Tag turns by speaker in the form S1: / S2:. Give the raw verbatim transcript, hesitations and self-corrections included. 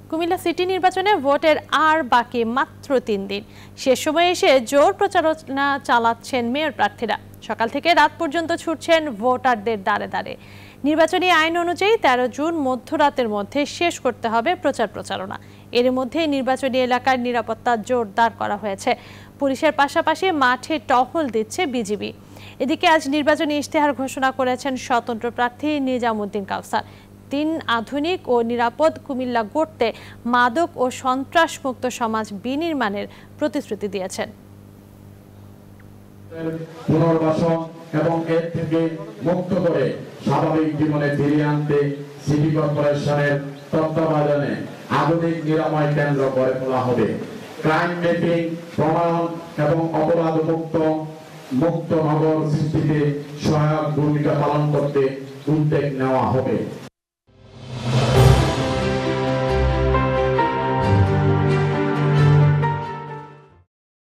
S1: Comilla city নির্বাচনে ভোটের আর বাকি মাত্র তিন দিন। শেষ সময়ে এসে জোর প্রচারণা চালাচ্ছেন মেয়র প্রার্থীরা। সকাল থেকে রাত পর্যন্ত ছুটছেন ভোটারদের দ্বারে দ্বারে। নির্বাচনী আইন অনুযায়ী তেরো জুন মধ্যরাতের মধ্যে শেষ করতে হবে প্রচার প্রচারণা। এর মধ্যে নির্বাচনী এলাকার নিরাপত্তা জোরদার করা হয়েছে। পুলিশের পাশাপাশি মাঠে টহল দিচ্ছে বিজিবি। এদিকে আজ নির্বাচনী ইশতেহার ঘোষণা করেছেন স্বতন্ত্র প্রার্থী নিজামুদ্দিন কাউসার। তিন আধুনিক ও নিরাপদ কুমিল্লা গড়তে মাদক ও সন্ত্রাস মুক্ত সমাজ বিনির্মাণের প্রতিশ্রুতি দিয়েছেন।
S2: পুনর্বাসন এবং এর থেকে মুক্ত করে স্বাভাবিক জীবনে ফিরিয়ে আনতে সিটি কর্পোরেশনের তত্ত্বাবধানে আধুনিক নিরাময় কেন্দ্র গড়ে তোলা হবে। ক্রাইম মেপিং, প্রমাণ এবং অপরাধ মুক্ত মুক্ত নগর সৃষ্টিতে সহায়ক ভূমিকা পালন করতে উদ্যোগ নেওয়া হবে।